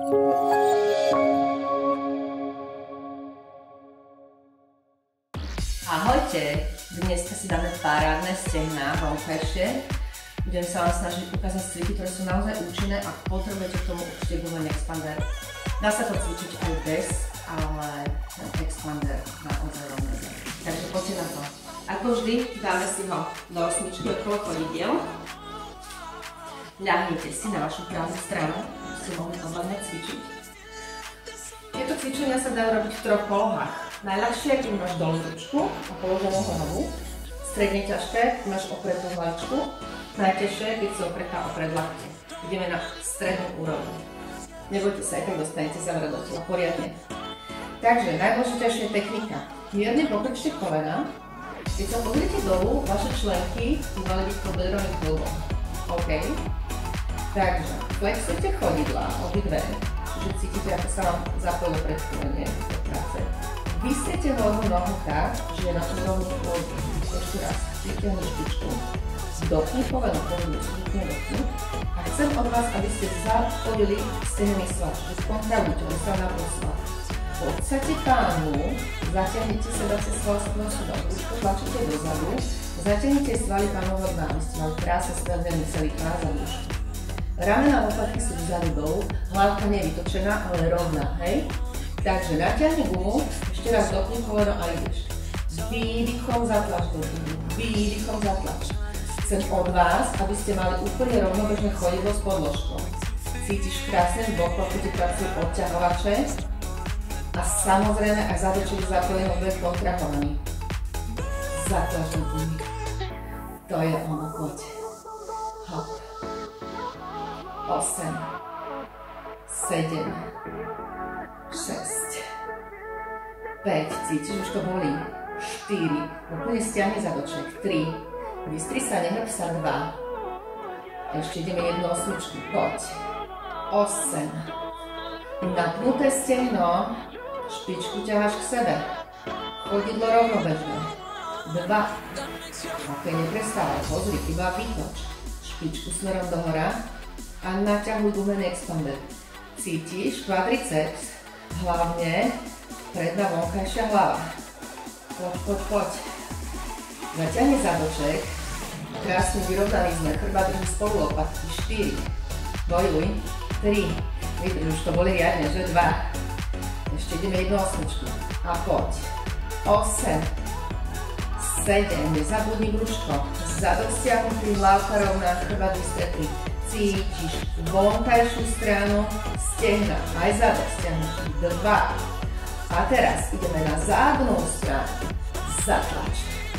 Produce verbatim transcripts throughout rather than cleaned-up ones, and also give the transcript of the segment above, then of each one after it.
Ahojte! Dneska si dáme parádne stehná, vonkajšie. Budem sa vám snažiť ukázať cviky, ktoré sú naozaj účinné a potrebujete k tomu určite gumený expander. Dá sa to cvičiť aj bez, ale ten expander naozaj veľmi zaujímavý. Takže poďte na to. Ako vždy, dáme si ho do osmičky okolo chodidiel. Ľahnite si na vašu pravú stranu, aby ste mohli pozorne cvičiť. Tieto cvičenia sa dajú robiť v troch polohách. Najľahšie, keď máš dolu ručku a položenú hlavu. Stredne ťažké, keď máš opretú hlavičku. Najťažšie, keď si opretá opred lakte. Ideme na strednú úroveň. Nebojte sa, aj tak dostanete zavrať do tela poriadne. Takže najdôležitejšia technika. Mierne pokrčte kolena. Keď sa pozriete dolu, vaše členky by mali byť pod bedrovým klubom. OK? Takže flexujte chodidlá, obidve. Čiže cítite, ako sa vám zapojilo predchýlenie do práce. Vystriete hornú nohu tak, že je na úrovni pôdu. Ešte raz, vytiahnuť špičku. Dopni koleno, koleno, vytiahnuť dopni. A chcem od vás, aby ste zapojili stehenný sval, čiže skontravujte, on sa napol sval. Podsate pánu, zatiahnite sedacie sval z nosu, tlačíte dozadu, zatiahnite svaly pánovho dna, aby ste mali krásne spevnený celý pás a brúško. Ramená lopatky sú vzadu dolu, hlavka nie je vytočená, ale rovná, hej? Takže natiahni gumu, ešte raz dopni koleno a ideš. Výdychom zatlač do gumu, výdychom zatlač. Chcem od vás, aby ste mali úplne rovnobežné chodidlo s podložkou. Cítiš krásne v boku, ako ti pracujú odťahovače. A samozrejme aj zadočili zapojené obe kontrahorny. Zatlač do gumy. To je ono, poď. Hop. osem, sedem, šesť, päť, cítiš, už to bolí, štyri, úplne stiahni zadoček, tri, vystri sa, nehrb sa, dva, ešte ideme jednu osmičku, poď, osem, napnuté stehno, špičku ťaháš k sebe, chodidlo rovnobežné, dva, ok, neprestávaj, pozri, iba vytoč, špičku smerom dohora, a naťahuj gumený expander. Cítiš kvadriceps, hlavne predná vonkajšia hlava. Poď, poď, poď. Zaťahni zadoček, krásne vyrovnaný sme, chrbát drží spolu lopatky, štyri, bojuj, tri, vydrž, už to boli riadne, že dva, ešte ideme jednu osmičku a poď, osem, sedem, nezabudni brúško, zadok stiahnutý, hlavka rovná, chrbát vystretý. Cítiš vonkajšiu stranu, stehna, aj zadok stiahnutý, dva. A teraz ideme na zadnú stranu, zatlač.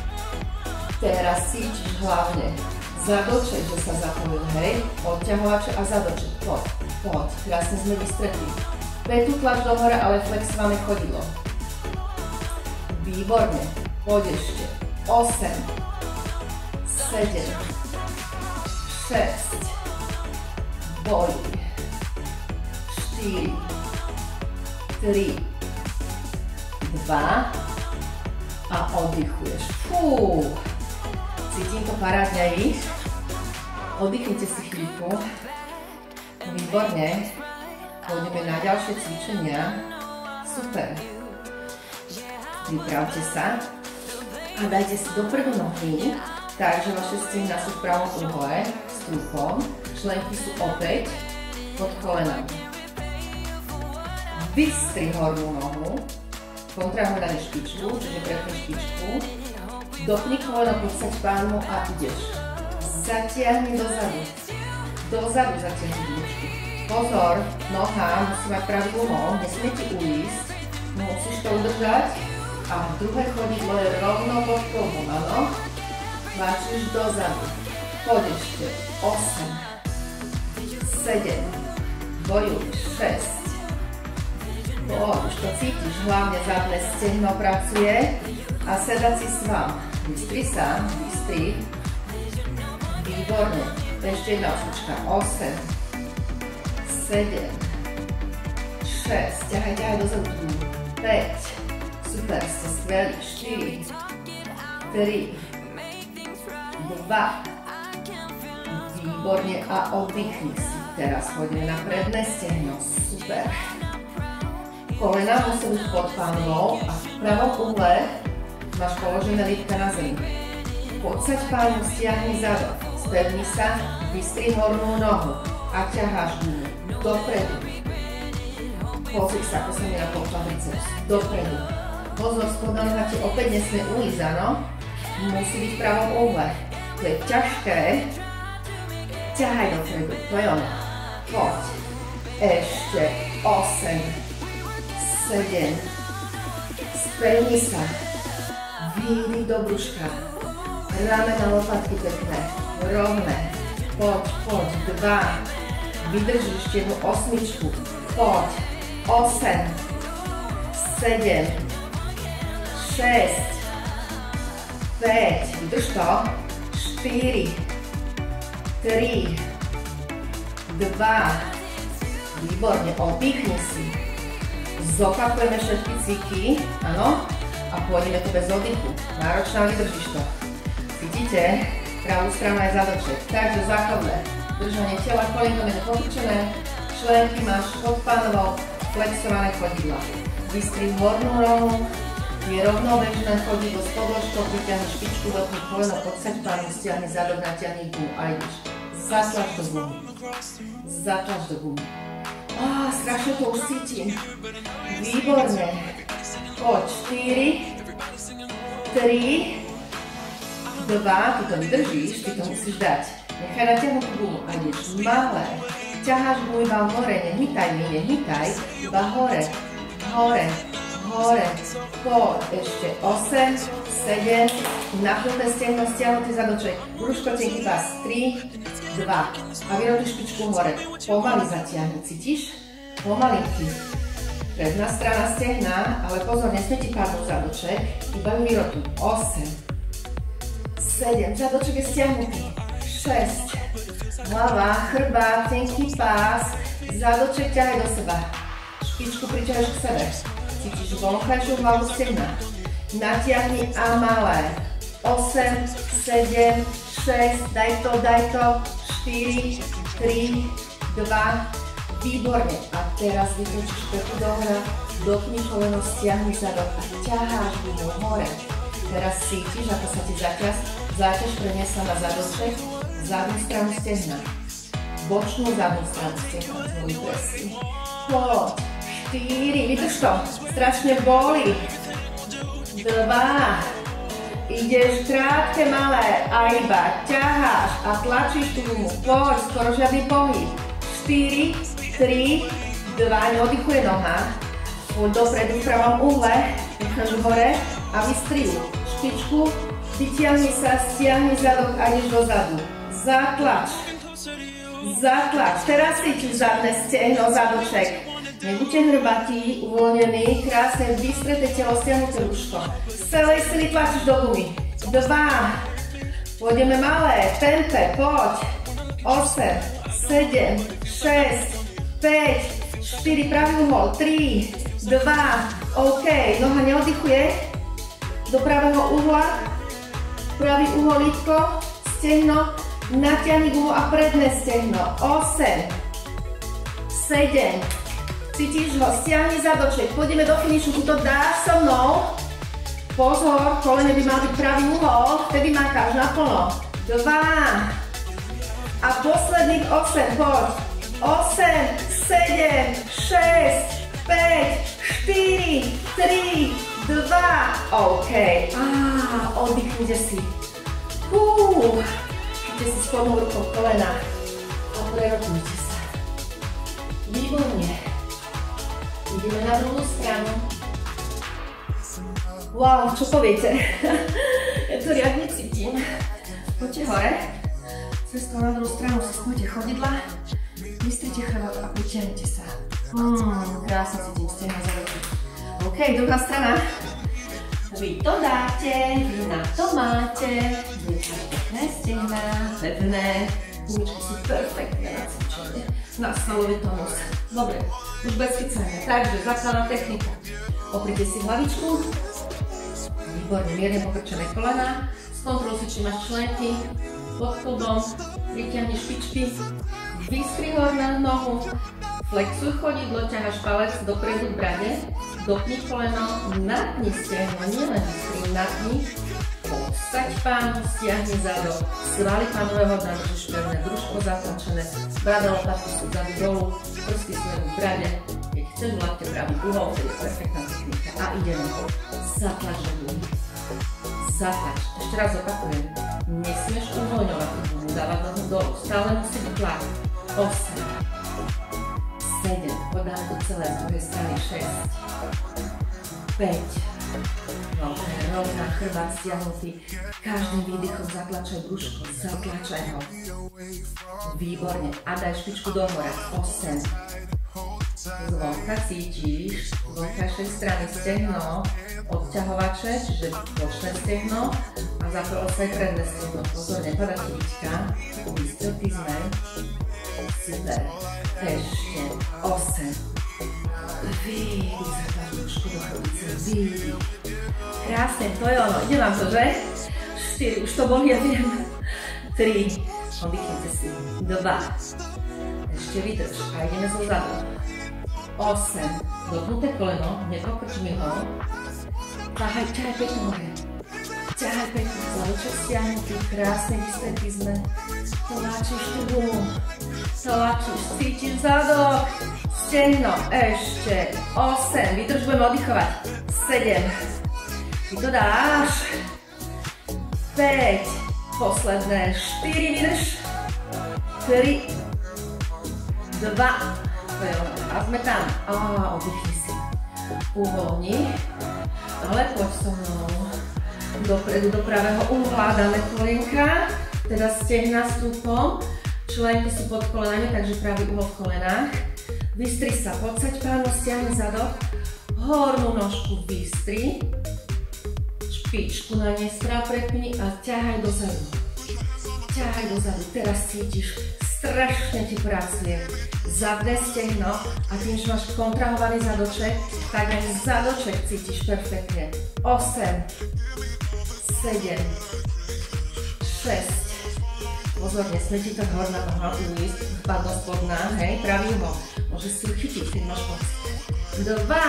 Teraz cítiš hlavne zadoček, že sa zapojil, hej, odťahovače a zadoček, poď, poď, krásne sme vystretli. Petu tlač dohora, ale flexované chodidlo. Výborne, poď ešte, osem, sedem, šesť, bojuj, štyri, tri, dva a oddychuješ. Fú, cítim to parádne aj vy. Oddychnite si chvíľku. Výborne. Pôjdeme na ďalšie cvičenia. Super. Pripravte sa a dajte si dopredu nohy, takže vaše stehná sú v pravom uhole s truchom. Členky sú opäť pod kolenami. Vystri hornú nohu, kontrahuj na špičku, čiže prepni špičku, dopni koleno, podsať pánu a ideš. Zatiahni dozadu, dozadu zatiahni brúšky. Pozor, noha musí mať pravú nohu, nesmie ti uísť, musíš to udržať a druhé chodidlo je rovno pod klobom, áno? Tlačíš dozadu, poď ešte, osem, sedem, bojuj, šesť, poď, už to cítiš, hlavne zadné stehno pracuje a sedací sval. Vystri sa, vystri, výborne, ešte jedna osmička, osem, sedem, šesť, ťahaj, ťahaj dozadu, päť, super, ste skvelí, štyri, tri, dva, výborne a oddychni si. Teraz pôjdeme na predné stehno. Super. Kolena musí byť pod pánvou a v pravom uhle máš položené lítka na zemi. Podsaď pánu, stiahni zadok. Spevni sa, vystri hornú nohu a ťaháš gumu dopredu. Pozri sa, ako sa mi napolčal biceps. Dopredu. Pozor, spodná noha ti opäť nesmie ujsť, áno? Musí byť v pravom uhle. To je ťažké. Ťahaj dopredu, to je ono. Poď. Ešte osem, sedem. Spevni sa. Výdych do brúška. Ramena, lopatky pekné. Rovné. Poď, poď. Dva. Vydrž ešte jednu osmičku. Poď. Osem. Sedem. Šesť. päť. Vydrž to. štyri. tri. dva. Výborne. Oddychni si. Zopakujeme všetky cviky. Áno. A pôjdeme to bez oddychu. Náročná, vydržíš to. Cítite? Pravú stranu je zadoček. Takže základné. Držanie tela, kolenko je pokrčené. Členky máš pod pánovou. Flexované chodidla. Vystri hornú nohu. Je rovnobežné chodidlo s podložkou. Vyťahni špičku, dotkni koleno, podsaď pánu, stiahni zadok, natiahni gumu a ideš. Zatlač do gumy. Zatlač do gumy. Á, strašne to už cítim. Výborne. Poď, štyri, tri, dva, ty to vydržíš, ty to musíš dať. Nechaj natiahnuť gumu a ideš malé. Ťaháš gumu iba hore, nehýtaj mi, nehýtaj, iba hore, hore, hore. Poď, ešte osem, sedem, napnuté stehno, stiahnutý zadoček, brúško tenky pás, tri, dva. A vyrotuj špičku hore, pomaly zatiahni, cítiš? Pomalinky. Predná strana stehna, ale pozor, nesmie ti padnúť zadoček, iba ju vyrotuj. osem, sedem, zadoček je stiahnutý, šesť, hlava, chrbát, tenký pás, zadoček ťahaj do seba, špičku priťahaš k sebe, cítiš vonkajšiu hlavu stehna, natiahni a malé, osem, sedem, šesť, daj to, daj to, štyri, tri, dva, výborne. A teraz vytočíš petu do hora, dotkni koleno, stiahni zadok a ťaháš gumu hore. Teraz cítiš, ako sa ti zaťaz, záťaž preniesla na zadoček, zadnú stranu stehna. Bočnú zadnú stranu stehna, zvolí presne. Poď, štyri, vydrž to, strašne boli. Dva, ideš krátke, malé a iba ťaháš a tlačíš tú gumu. Poď, skoro žiadny pohyb. štyri, tri, dva, neoddychuje noha. Poď dopredu v pravom uhle, necháš hore a vystri ju. Špičku, vytiahni sa, stiahni zadok a ideš dozadu. Zatlač. Zatlač. Teraz cítiš zadné stehno, zadoček. Nebuďte hrbatí, uvoľnení, krásne vystreté telo, stiahnuté brúško. Z celej sily tlačíš do gumy. Dva. Pôjdeme malé, tempe, poď. Osem, sedem, šesť, päť, štyri, pravý uhol, tri, dva, OK, noha neoddychuje, do pravého uhla, pravý uhol, lítko, stehno, natiahni gumu a predné stehno, osem, sedem, cítiš ho, stiahni zadoček, pôjdeme do finišu, tu to dáš so mnou, pozor, kolene by mal byť pravý uhol, vtedy makáš naplno, dva, a posledných osem, poď, osem, sedem, šesť, päť, štyri, tri, dva, OK. Á, oddychnite si. Hú, chyťte si spodnou rukou kolena a prerotujte sa. Výborne. Ideme na druhú stranu. Wow, čo poviete? Ja to riadne cítim. Poďte hore. Cestou na druhú stranu si spojte chodidla. Vystrite chrbát a utiahnite sa. Hmm, krásne cítim stehna za ruky. OK, druhá strana. Vy to dáte, vy na to máte. Budete pekné stehna, pevné. Gumičky sú perfektné na cvičenie. Na svalový tónus. Dobre, už bez kycania. Takže základná technika. Oprite si hlavičku. Výborne, mierne pokrčené kolena. Skontroluj si, či máš členky. Pod chodom. Vyťahni špičky. Vystri horná nohu, flexuj chodidlo, ťaháš palec dopredu v brade, dopni koleno, natni stehno, nielen vystri, natni, posaď pánu, stiahni zadok, svaly pánového dna, držíš pevné, brúško zatlačené, brada, lopatky sú vzadu dolu, prsty smerom v brade, keď chceš v lakte pravý uhol, to je perfektná technika. A ideme, zatlač do dlhu, zatlač, ešte raz opakujem, nesmieš uvoľňovať dlhu, dávať nohu dolu, stále musí byť tlak, osem, sedem, podáme to celé z druhej strany, šesť, päť, veľké, rovná, chrbát stiahnutý, každým výdychom zatlačaj brúško, zatlačaj ho, výborne, a daj špičku dohora, osem, zvonka cítiš, z vonkajšej strany stehno, odťahovače, čiže bočné stehno a za to osaj predné stehno, pozor, nepadá chybička, vystretí sme, super, ešte, osem, výdych, zatlač brúško do chrbtice, výdych, krásne, to je ono, ide vám to, že? štyri, už to boli, ja viem, tri, oddychnite si, dva, ešte vydrž a ideme zo zadu, osem, dotknuté koleno, nepokrčmi ho, ťahaj, ťahaj pekne hore, ťahaj pekne, zadoček stiahnutý, krásne vystretí sme, tlačíš tú gumu, tlačíš, cítiš zadok, stehno, ešte, osem, vydrž, budeme oddychovať, sedem, ty to dáš, päť, posledné, štyri, vydrž, tri, dva, a sme tam, a oddychni si, uvoľni, ale poď so mnou, dopredu do pravého uhla, dáme kolienka, teda stehna stúpom, členky sú pod kolenami, takže pravý uhol v kolenách, vystri sa, podsaď pánu, stiahni zadok, hornú nožku vystri, špičku na nej správ prepni a ťahaj dozadu, ťahaj dozadu, teraz cítiš, strašne ti pracuje zadné stehno a tým, že máš kontrahovaný zadoček, tak aj zadoček cítiš perfektne. osem, sedem, šesť, pozor, nesmie ti tá horná noha uísť, vpadno spodná, hej, pravý uhol, môžeš si ju chytiť, keď máš pocit. dva,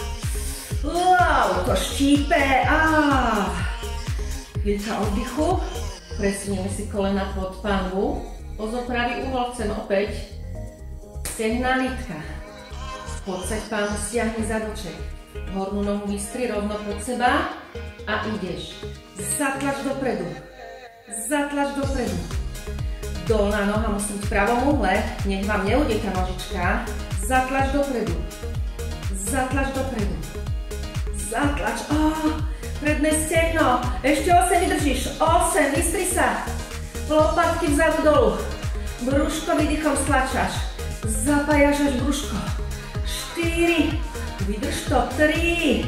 wow, to štípe, áááá, chvíľka oddychu, presunieme si kolena pod panvu, pozor, pravý uhol, chcem opäť, stehná nitka, podsaď pánu, stiahni zadoček, hornú nohu vystri rovno pod seba a ideš, zatlač dopredu, zatlač dopredu, dolná noha musí byť v pravom uhle, nech vám neujde tá nožička, zatlač dopredu, zatlač dopredu, zatlač, oh, predné stehno, ešte osem vydržíš, osem, vystri sa, lopatky vzadu dolu, brúško výdychom stlačaš, zapájaš až brúško, štyri, vydrž to, tri,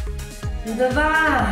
dva,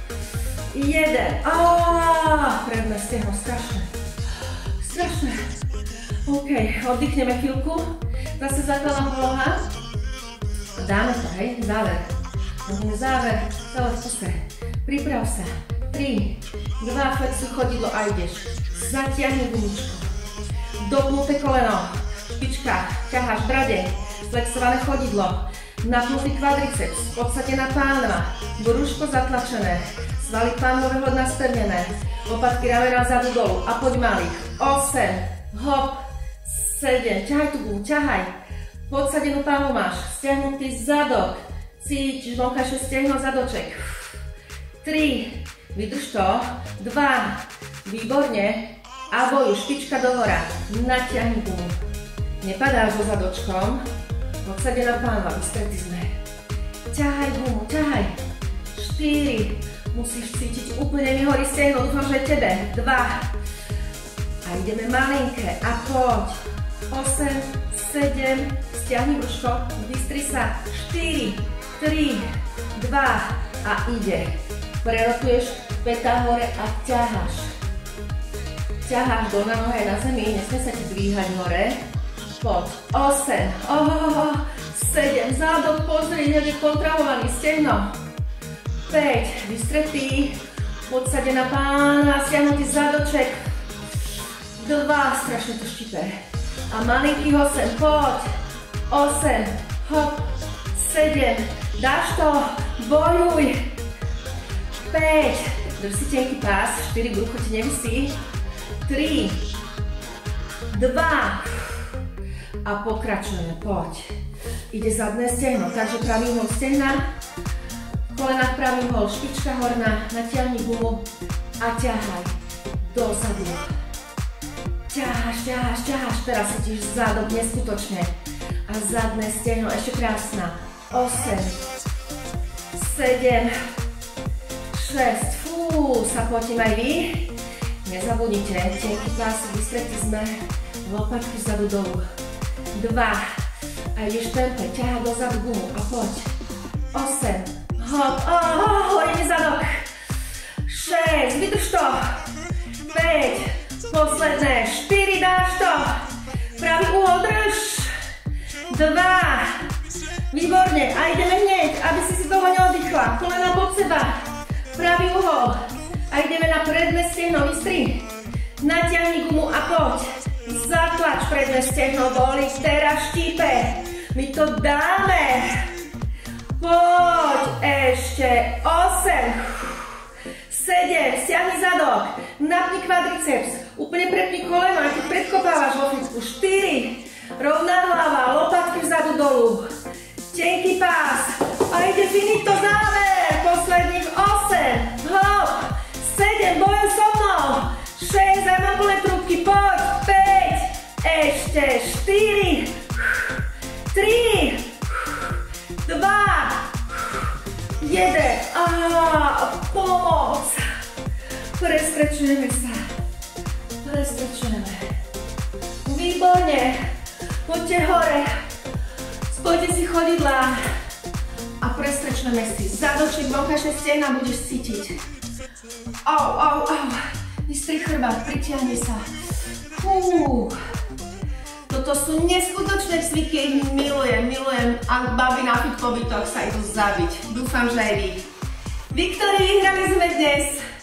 jeden, áááá, predné stehno, strašné, strašné, ok, oddychneme chvíľku, zase základná poloha, dáme to, hej, záver, môžeme záver, celé v kuse, priprav sa, tri, dva, flexuj chodidlo a ideš, zatiahni gumičko, dopnuté koleno, špička, ťaháš brade, flexované chodidlo, napnutý kvadriceps, podsadená pánva, brúško zatlačené, svaly pánového dna spevnené, lopatky ramena vzadu dolu a poď malých, osem, hop, sedem, ťahaj tú gumu, ťahaj, podsadenú pánu máš, stiahnutý zadok, cítiš vonkajšie stehno, zadoček, tri, vydrž to, dva, výborne, a bojuj, špička dohora, natiahni gumu. Nepadáš so zadočkom, podsadená pánva, vystretí sme. Ťahaj gumu, ťahaj. štyri, musíš cítiť úplne mi horí stehno, dúfam, že aj tebe. dva. A ideme malinké a poď. osem, sedem, stiahni brúško, vystri sa. štyri, tri, dva a ide. Prerotuješ pätá hore a ťaháš. Ťaháš dolná noha na zemi, nesmie sa ti dvíhať hore. Poď, osem, oh, sedem, zádok, pozri, hneď je kontrahovaný, stehno. päť, vystretý, podsadená pána, stiahnutý zádoček. dva, strašne to štípe. A malinkých osem, poď. osem, hop, sedem, dáš to, bojuj. päť, drž si tenký pás, štyri, brucho ti nevisí. tri, dva a pokračujeme, poď. Ide zadné stehno, takže pravý uhol stehna, kolena pravý uhol, špička horná, natiahni gumu a ťahaj dozadu. Ťaháš, ťaháš, ťaháš, teraz cítiš zadok neskutočne. A zadné stehno, ešte krásna. osem, sedem, šesť, fú, sa potím aj vy. Nezabudnite, tenký pás, vystretí sme, lopatky vzadu dolu. dva, a ideš tempe, ťahá dozadu gumu a poď. osem, hop, oh, horí mi zadok. šesť, vydrž to. päť, posledné, štyri, dáš to. Pravý uhol drž. dva, výborne, a ideme hneď, aby si si dlho neoddychla. Kolena pod seba, pravý uhol. A ideme na predné stehno, vystri. Natiahni gumu a poď. Zatlač predné stehno, boli, teraz štípe. My to dáme. Poď, ešte, osem, sedem, stiahni zadok, napni kvadriceps, úplne prepni koleno, keď predkopávaš vo fitku. štyri, rovná hlava, lopatky vzadu dolu, tenký pás a ide finito, záver, posledných osem, hop, sedem, bojuj so mnou, šesť, aj mám plné trúbky, poď, päť, ešte, štyri, tri, dva, jeden, a pomoc, prestrečujeme sa, prestrečujeme, výborne, poďte hore, spojte si chodidlá a prestrečujeme si, zadočník, vonkašné stehna budeš cítiť, au, au, au, vystri chrbát, pritiahni sa, fú. Toto sú neskutočné cviky, ich milujem, milujem a baví na fitkovitoch sa idú zabiť. Dúfam, že aj vy. Viktori, vyhrali sme dnes.